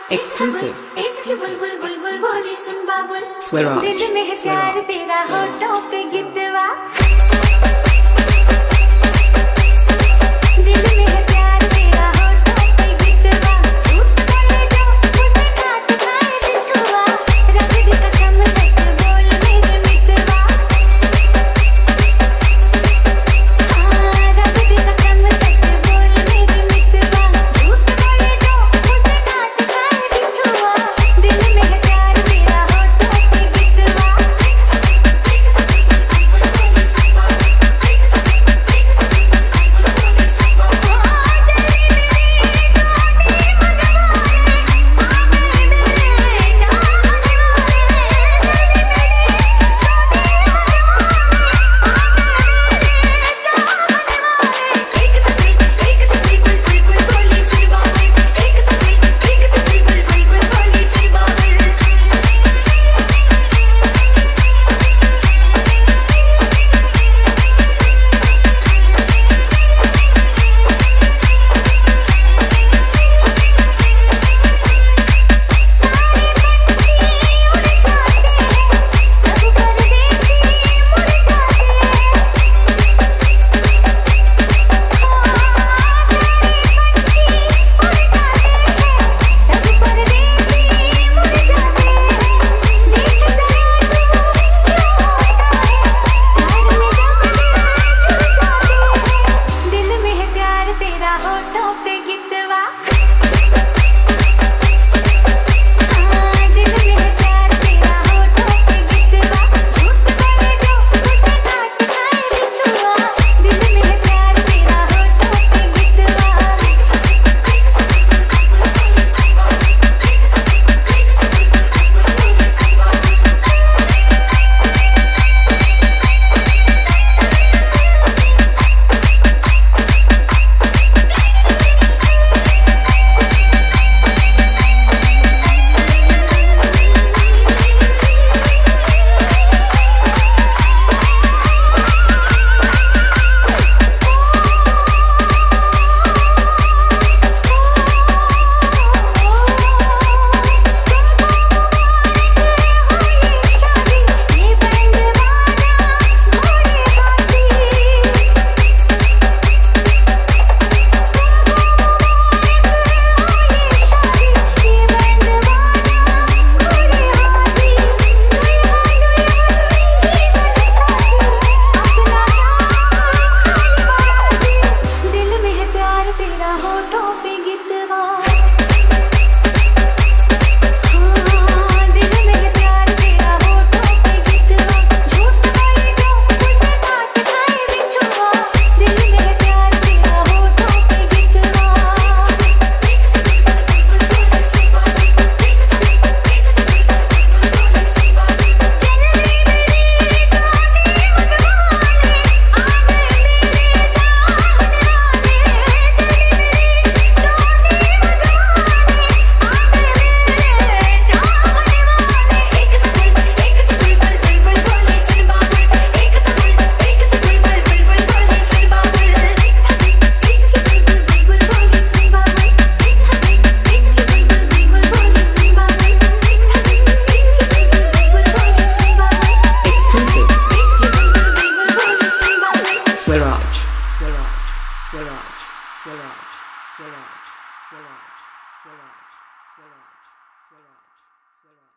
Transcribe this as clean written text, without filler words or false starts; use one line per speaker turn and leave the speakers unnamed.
Exclusive.
Swaraj.
दिल में है प्यार तेरा होठों पे गितवा दिल में है प्यार तेरा होठों पे गितवा झूठ बोले जो उसे काट खाए बिछुआ रब दी कसम सच बोल मेरे मितवा हाँ रब दी कसम सच बोल मेरे मितवा झूठ बोले जो उसे काट खाए बिछुआ दिल में है प्यार तेरा होठों पे गितवा
Swaraj.